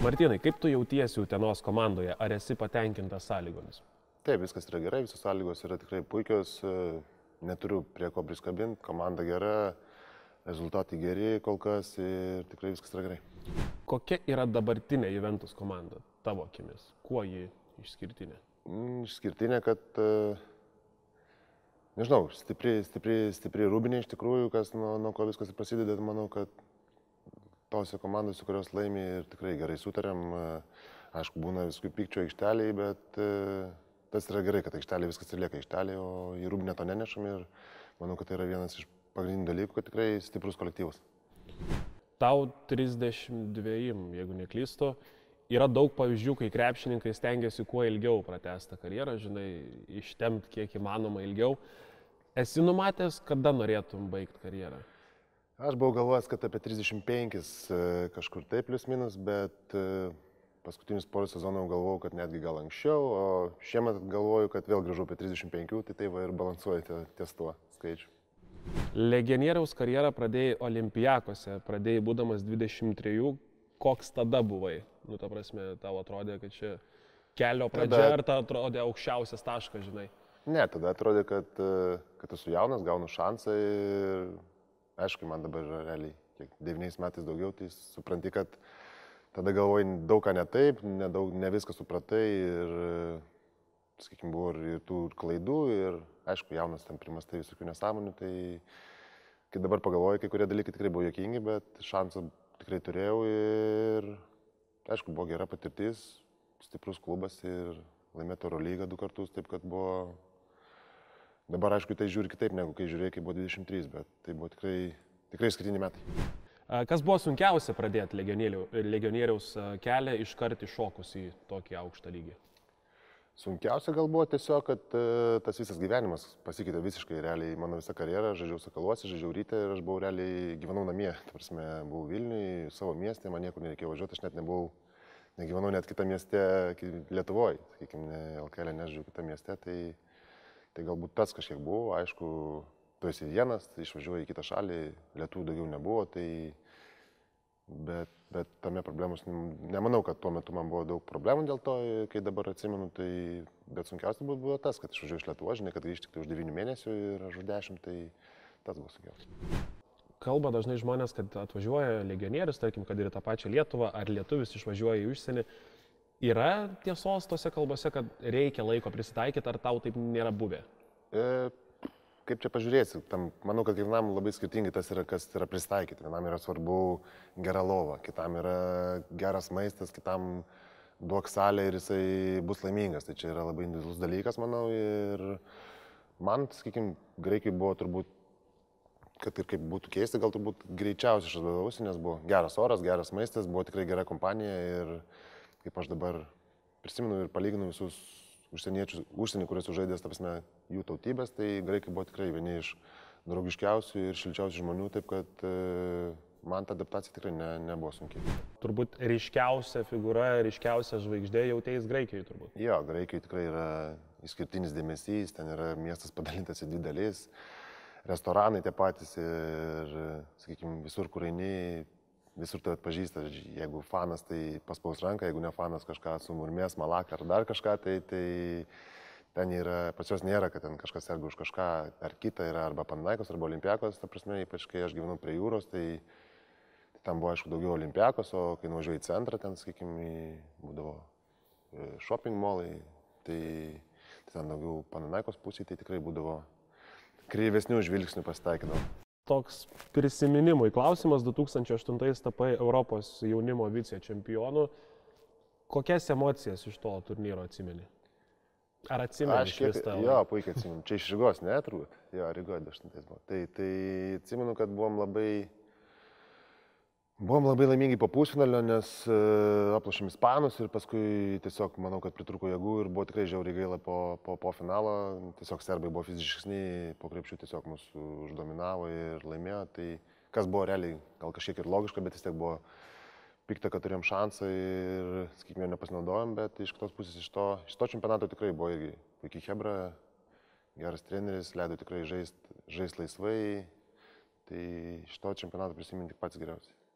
Martynai, kaip tu jautiesi Utenos komandoje? Ar esi patenkintas sąlygomis? Taip, viskas yra gerai, visos sąlygos yra tikrai puikios, neturiu prie ko priskabinti, komanda gera, rezultatai geri kol kas ir tikrai viskas yra gerai. Kokia yra dabartinė Juventus komanda tavo akimis? Kuo ji išskirtinė? Išskirtinė, kad, nežinau, stipri rūbinė iš tikrųjų, nuo ko viskas prasideda, manau, kad tose komandose, kurios laimi ir tikrai gerai sutarėm, aišku, būna viskų pykčio aikšteliai, bet tas yra gerai, kad aikšteliai viskas ir lieka aikšteliai, o į rūbinę to nenešam ir manau, kad tai yra vienas iš pagrindinių dalykų, kad tikrai stiprus kolektyvas. Tau 32, jeigu neklystu, yra daug pavyzdžių, kai krepšininkai stengiasi kuo ilgiau pratęsti karjerą, žinai, ištempt kiek įmanoma ilgiau. Esi numatęs, kada norėtum baigti karjerą? Aš buvau galvojęs, kad apie 35 kažkur taip plius minus, bet paskutinius porą sezonų galvojau, kad netgi gal anksčiau, o šiemet galvoju, kad vėl grįžau apie 35, tai va ir balansuoju ties tuo skaičiu. Legionieriaus karjerą pradėjai Olimpiakose, pradėjai būdamas 23, koks tada buvai? Nu, ta prasme, tau atrodė, kad čia kelio pradžia, ar ta atrodė aukščiausias taškas, žinai? Ne, tada atrodė, kad esu jaunas, gaunu šansą ir aišku, man dabar realiai 9 metais daugiau, tai supranti, kad tada galvoji daug ką ne taip, ne viską supratai ir, sakykime, buvo ir tų klaidų ir, aišku, jaunas ten primastai visokių nesąmonių, tai kai dabar pagalvoju, kai kurie dalykai tikrai buvo juokingi, bet šansą tikrai turėjau ir, aišku, buvo gera patirtis, stiprus klubas ir laimėti Eurolygą 2 kartus, taip kad buvo. Dabar, aišku, tai žiūri kitaip, negu kai žiūrėjai, kai buvo 23, bet tai buvo tikrai skirtiniai metai. Kas buvo sunkiausia pradėti legionieriaus kelią iškart iššokus į tokį aukštą lygį? Sunkiausia gal buvo tiesiog, kad tas visas gyvenimas pasikeitė visiškai realiai. Mano visa karjera, žaidžiau Sakaluose, žaidžiau Ryte ir aš buvau realiai, gyvenau namie. Ta prasme, buvau Vilniuje, savo mieste, man niekur nereikėjo važiuoti, aš net negyvenau net kitą mieste Lietuvoje, sakykime, LKL nežaidžiau kitą mieste. Tai galbūt tas kažkiek buvo, aišku, tu esi vienas, tai išvažiuoji į kitą šalį, lietuvių daugiau nebuvo, bet tame problemos, nemanau, kad tuo metu man buvo daug problemų dėl to, kai dabar atsimenu, bet sunkiausia buvo tas, kad išvažiuoju iš Lietuvos, žinai, kad grįžti tik tai už 9 mėnesių ir aš už 10, tai tas buvo sunkiausia. Kalba dažnai žmonės, kad atvažiuoja legionierius, tarkim, kad ir tą pačią Lietuvą, ar lietuvis išvažiuoja į užsienį. Yra tiesos tose kalbose, kad reikia laiko prisitaikyti, ar tau taip nėra buvę? Kaip čia pažiūrėsi, manau, kad kiekvienam labai skirtingai tas yra, kas yra prisitaikyti. Vienam yra svarbu gera lova, kitam yra geras maistas, kitam duok salę ir jisai bus laimingas. Tai čia yra labai individualus dalykas, manau. Ir man, sakykime, Graikijoje buvo turbūt, kad ir kaip būtų keista, gal turbūt greičiausiai aš atvažiavausi, nes buvo geras oras, geras maistas, buvo tikrai gera kompanija ir kaip aš dabar prisimenu ir palyginu visus užsienį, kuriuos žaidęs, ta prasme, jų tautybės, tai graikai buvo tikrai vieni iš draugiškiausių ir šilčiausių žmonių, taip kad man ta adaptacija tikrai nebuvo sunkiai. Turbūt ryškiausia figūra, ryškiausia žvaigždė jautėjais Graikijoje turbūt. Jo, Graikijoje tikrai yra išskirtinis dėmesys, ten yra miestas padalintas į 2 dalis, restoranai tie patys ir, sakykime, visur, kur eini, visur tai atpažįsta, jeigu fanas, tai paspaus ranką, jeigu ne fanas kažką sumurmės, malaką ar dar kažką, tai ten yra, pas juos nėra, kad ten kažkas serga už kažką ar kitą, yra arba Panathinaikos, arba Olimpiakos, ta prasme, ypač kai aš gyvenau prie jūros, tai ten buvo, aišku, daugiau Olimpiakos, o kai nuvažiuoju į centrą, ten, sakykime, būdavo shopping mallai, tai ten daugiau Panathinaikos pusėje, tai tikrai būdavo kreivesnių žvilgsnių pasitaikydavo. Toks prisiminimui klausimas, 2008 tapai Europos jaunimo vicečempionu. Kokias emocijas iš to turnyro atsimeni? Ar atsimeni iš vis tavo? Jo, puikiai atsimenu. Čia iš Rygos, ne, turbūt? Jo, Rygoje 8 buvo. Tai atsimenu, kad buvom labai laimingi po pusfinalio, nes aplošėm ispanus ir paskui tiesiog manau, kad pritrūko jėgų ir buvo tikrai žiauriai gaila po finalo. Tiesiog serbai buvo fiziškesni, po krepšių tiesiog mūsų uždominavo ir laimėjo. Tai kas buvo realiai gal kažkiek ir logiška, bet vis tiek buvo pikta, kad turėjom šansą ir, sakykime, nepasinaudojom, bet iš kitos pusės iš to čempionato tikrai buvo irgi puikiai chebra, geras treneris, leido tikrai žaist laisvai. Tai iš to čempionato prisiminti tik pats geriausiai.